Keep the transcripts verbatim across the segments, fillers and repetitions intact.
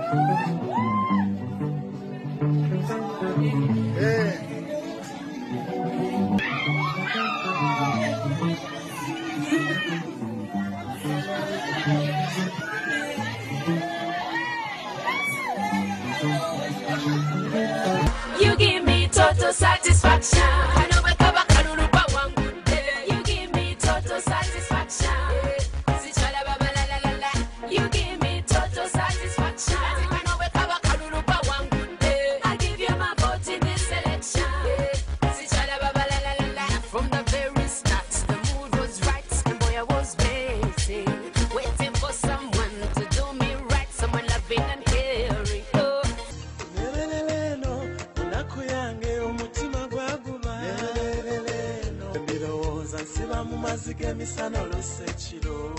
You give me total satisfaction. I know what cover kalulu pa wangu. You give me total satisfaction. Sichala baba la la la la. You give me total satisfaction. I know what cover kalulu pa wangu. I give you my vote in this election. Sichala baba la la la la. From the very start, the mood was right, and boy I was waiting, waiting for someone to do me right, someone loving and caring. Oh. Mazige misana olosechiro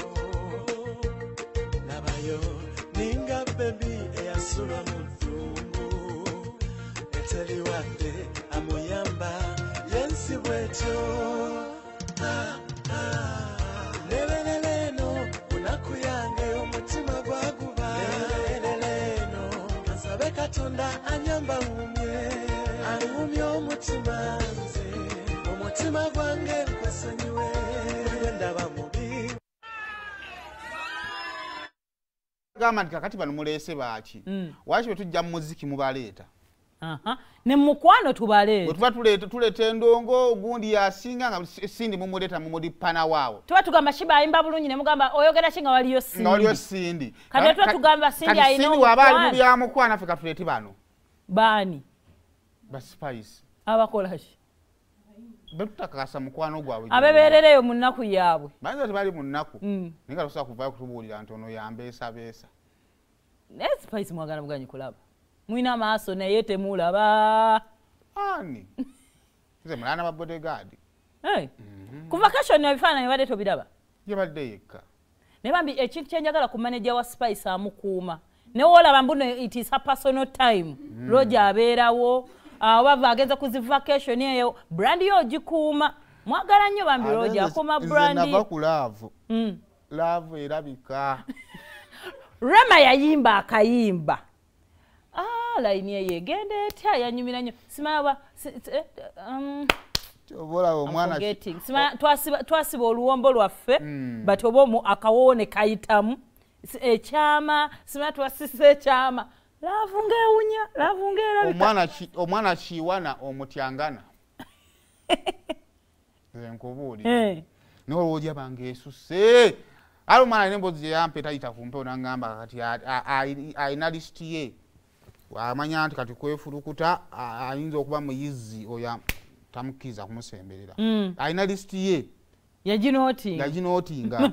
nabayo ninga baby eyasula mutungu eteli wande amuyamba yensi bwetyo ah ah leleleno unakuyange umutima gwaguba leleleno kasabe katonda anyamba umye angumye umutima nze umutima gwange kwesonyiwe gama kakati bano mulese baaki mm. Wachi betujja muziki mubaleeta aha ne mukwano tubaleeta tuba tuleta tuleta endongo gundi yasinga nga sindi mumuleta mumudi pana waawo tuba tugamba Sheebah ayimba bulungi ne mugamba oyogera kinga waliyo sindi nga waliyo sindi kati tuba tugamba sindi ayino sindi wabali mu byamu kwana Afrika tuleti bano bani ba spice abakolashi betutakasa mukwano gwawe abeberereyo munnaku yaabwe banza tebali munnaku mm. ninga lusa kuvayo kutubuulira ntono yambesa besa ne spice mwagala muganyi kulaba mwina maaso naye temulaba ani nze mulana ba bodyguard hey. mm -hmm. Ku vacation yabifaananyi badde tobiraba yabadde yekka ne bambi ekintu kyenjagala ku manager wa spice amukuuma ne wolaba mbuno it is a personal time mm. Roger abeerawo abava ageza kuzi vacation eyo brand yo gikuuma mwagala nnyo bambi Roger akuma brand nava ku love mm. Love erabika Rema yayimba akayimba ah line ye yegende etya yanyumira nnyo simaba um obola omwana sima twasiba twasiba oluwombo lwaffe mm. But obomu akawone kayitamu ekyama sima twasise ekyama lavunge unya lavunge erabika omwana chi omwana chiwana omutyangana zenkobuli eh no lodya bange esuse alo mwana nembo je yampe tayita kumpe onangamba kati ayina list ye wamanya anti kati kwefulukuta ayinza okuba muyizi oya tamukiza kumusemberera mm. Ayina list ye yajinoti yajinotinga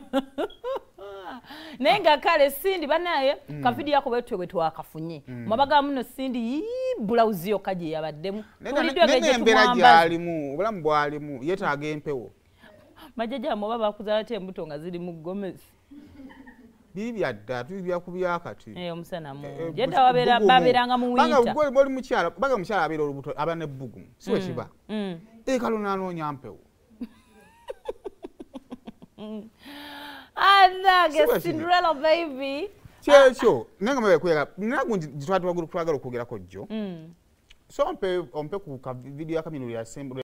nenga kale sindi banaye mm. Ka video yako bwetwe bwetwe akafunye mm. Mabaga muno sindi blouse yo kaje yabaddemu tulidwe beje tumwamba alimu obulamu bwalimu yetaaga empewo majaja mo baba kuzala tembuto nga ziri mu gomesi bibi adda tubya kubyakati eh omusana mu jeta wabera baberanga mu winter banga gwe boli mukyala baga mukyala abera olubuto abane bugumu siwe mm. Sheebah mm. E kalona no nyampewo Ada ge Cinderella baby checho nenga mwe kwega nagunji jitwatu waguru kwagala okugera ko jjo mm. So ompe ompe ku video akamino ya sembo